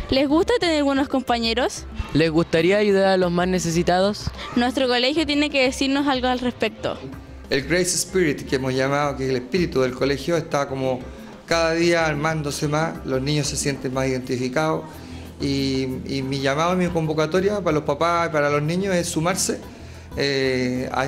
¿Les gusta tener buenos compañeros? ¿Les gustaría ayudar a los más necesitados? Nuestro colegio tiene que decirnos algo al respecto. El Grace Spirit, que hemos llamado, que es el espíritu del colegio, está como cada día armándose más, los niños se sienten más identificados y mi llamado y mi convocatoria para los papás y para los niños es sumarse a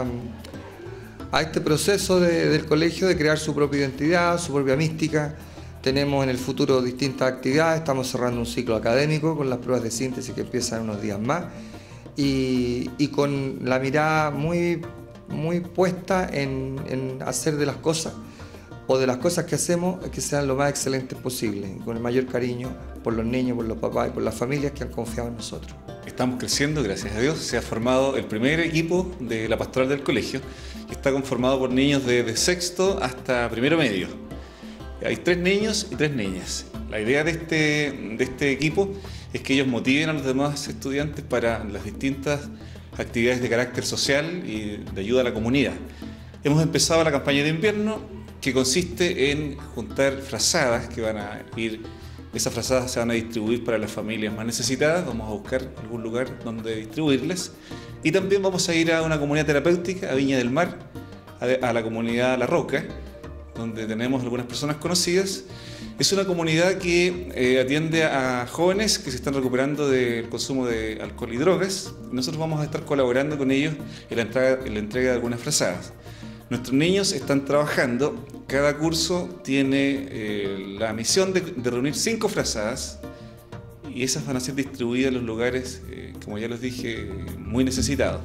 este proceso del colegio de crear su propia identidad, su propia mística. Tenemos en el futuro distintas actividades, estamos cerrando un ciclo académico con las pruebas de síntesis que empiezan unos días más y con la mirada muy puesta en hacer de las cosas o de las cosas que hacemos que sean lo más excelentes posible, con el mayor cariño por los niños, por los papás y por las familias que han confiado en nosotros. Estamos creciendo, gracias a Dios. Se ha formado el primer equipo de la pastoral del colegio, que está conformado por niños de sexto hasta primero medio. Hay 3 niños y 3 niñas. La idea de este equipo es que ellos motiven a los demás estudiantes para las distintas actividades de carácter social y de ayuda a la comunidad. Hemos empezado la campaña de invierno, que consiste en juntar frazadas que van a ir. Esas frazadas se van a distribuir para las familias más necesitadas. Vamos a buscar algún lugar donde distribuirlas. Y también vamos a ir a una comunidad terapéutica, a Viña del Mar, a la comunidad La Roca, donde tenemos algunas personas conocidas. Es una comunidad que atiende a jóvenes que se están recuperando del consumo de alcohol y drogas. Nosotros vamos a estar colaborando con ellos en la entrega de algunas frazadas. Nuestros niños están trabajando, cada curso tiene la misión de reunir 5 frazadas y esas van a ser distribuidas en los lugares, como ya les dije, muy necesitados.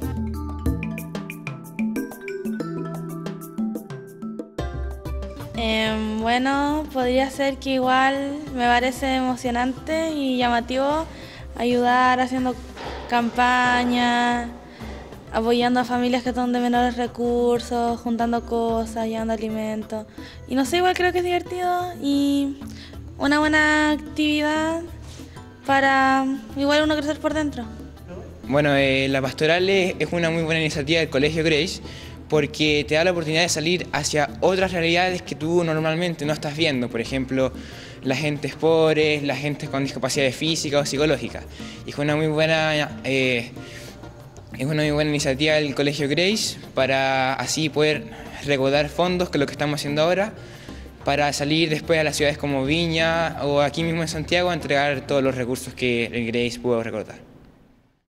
Bueno, podría ser que igual me parece emocionante y llamativo ayudar haciendo campañas, apoyando a familias que son de menores recursos, juntando cosas, llevando alimentos. Y no sé, igual creo que es divertido y una buena actividad para igual uno crecer por dentro. Bueno, la pastoral es una muy buena iniciativa del Colegio Grace porque te da la oportunidad de salir hacia otras realidades que tú normalmente no estás viendo. Por ejemplo, la gente pobre, la gente con discapacidades físicas o psicológicas. Y es una muy buena iniciativa del Colegio Grace para así poder recaudar fondos, que es lo que estamos haciendo ahora, para salir después a las ciudades como Viña o aquí mismo en Santiago a entregar todos los recursos que el Grace pudo recaudar.